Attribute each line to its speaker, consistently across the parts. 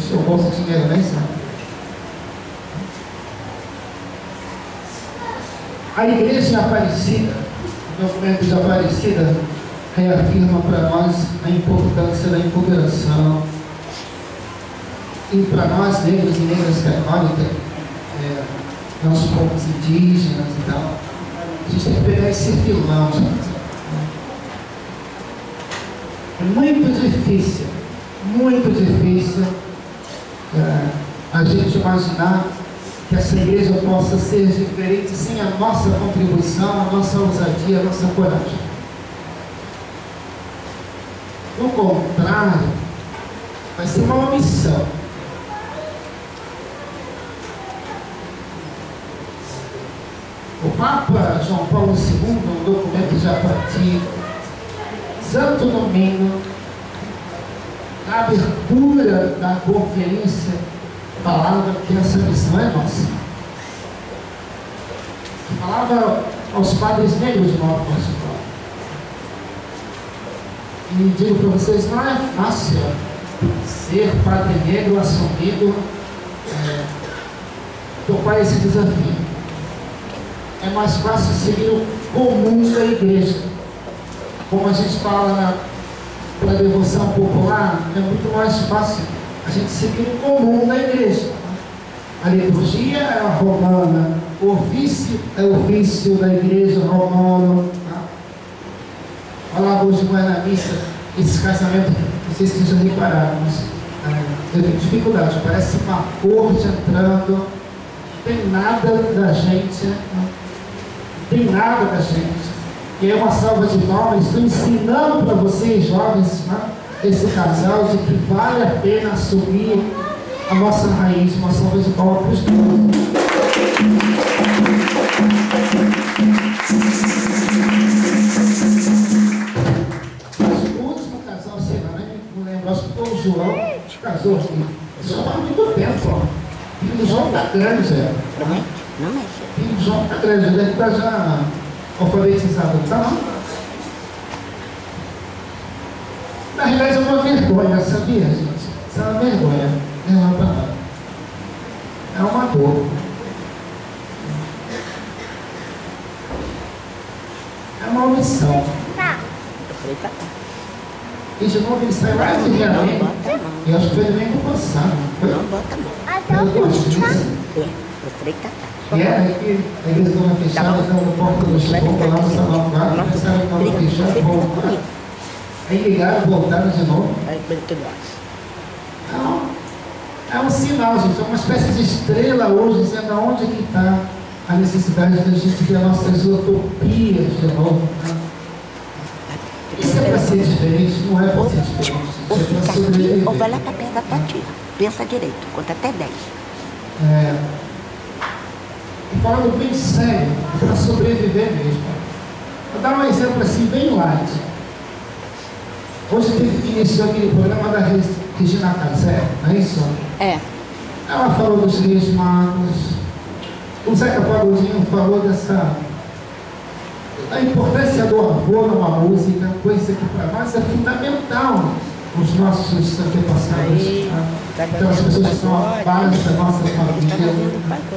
Speaker 1: seu bolso de dinheiro, nem sabe. A igreja Aparecida, o documento de Aparecida, reafirma para nós a importância da empoderação. E para nós, negros e negras católicas, nossos povos indígenas e tal, a gente tem que pegar esse filão, gente. É muito difícil a gente imaginar que essa igreja possa ser diferente sem a nossa contribuição, a nossa ousadia, a nossa coragem. No contrário, vai ser uma omissão. O Papa João Paulo II, no documento já partido, Santo Domingo, na abertura da conferência, falava que essa missão é nossa. Falava aos padres negros do Alto Portugal. E digo para vocês, não é fácil ser padre negro assumido, topar esse desafio. É mais fácil seguir o comum da igreja. Como a gente fala na devoção popular, é muito mais fácil a gente seguir o comum da igreja. A liturgia é a romana, o ofício é o ofício da igreja romana. Tá? Falava hoje na missa, esse casamento, não sei se vocês já repararam, mas eu tenho dificuldade, parece uma corte entrando, não tem nada da gente, não tem nada da gente. E é uma salva de palmas, estou ensinando para vocês, jovens, esse casal, de que vale a pena assumir a nossa raiz. Uma salva de palmas para os dois. Mas o último casal, sei lá, não lembro, acho que foi o João, que casou aqui. Só faz muito tempo, ó. O filho do João está grande, Zé. Não mexe. O filho do João está grande, ele deve estar já alfabetizado, tá não? Na realidade é uma vergonha, sabia, gente? Isso é uma vergonha, não é uma palavra. É uma dor. É uma omissão. E de novo ele sai lá de Realengo. Eu acho que foi domingo passado. Não bota a mão. E é que a igreja estava fechada, estava no porta do Chico, lá no Salão 4, pensaram que estava fechada, voltaram. Aí ligaram, voltaram de novo. Não, é um sinal, gente, é uma espécie de estrela hoje, dizendo aonde que está a necessidade da gente ver nossas utopias de novo. Né? Isso é para ser diferente, não é para ser diferente.
Speaker 2: Ou fica aqui, ou vai lá para perto da tua tia. Pensa direito, conta até 10.
Speaker 1: E falando bem sério, para sobreviver mesmo. Vou dar um exemplo assim, bem light. Hoje iniciou aquele programa da Regina Casé, não é isso?
Speaker 2: É.
Speaker 1: Ela falou dos Reis Magos. O Zeca Pagodinho falou da importância do avô numa música, coisa que para nós é fundamental, os nossos antepassados. Tá? Então as pessoas que são a base da nossa família.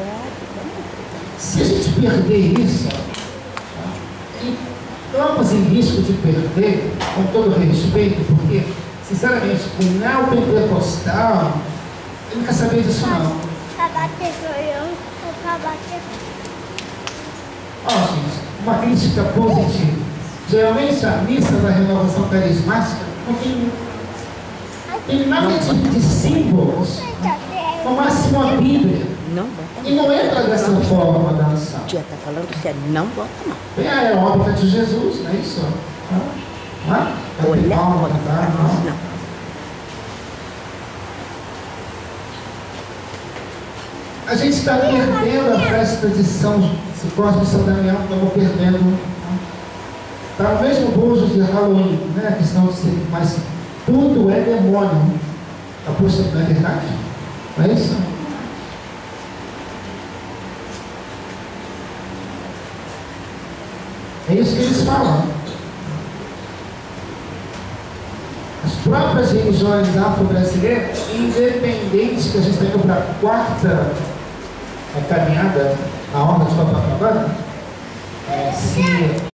Speaker 1: Se a gente perder isso, e estamos em risco de perder, com todo respeito, porque, sinceramente, o neopentecostal, ele não quer saber disso não. Ó, gente, uma crítica positiva. Geralmente a missa da renovação carismática não tem nada de símbolos, no máximo a Bíblia.
Speaker 2: Não bota a mão.
Speaker 1: E não entra dessa forma a dança.
Speaker 2: Tia está falando sério, não bota a mão.
Speaker 1: Tem a aeróbica de Jesus, não é isso?
Speaker 2: Olha,
Speaker 1: Não. A gente está perdendo a festa de São Cosme e São Damião, estamos perdendo. Está o mesmo bojo de Halloween, né? A questão de ser, mas tudo é demônio. Aposto, não é verdade? Não é isso? É isso que eles falam. As próprias religiões afro-brasileiras, independente que a gente está indo para a quarta caminhada, a Orla de Copacabana, se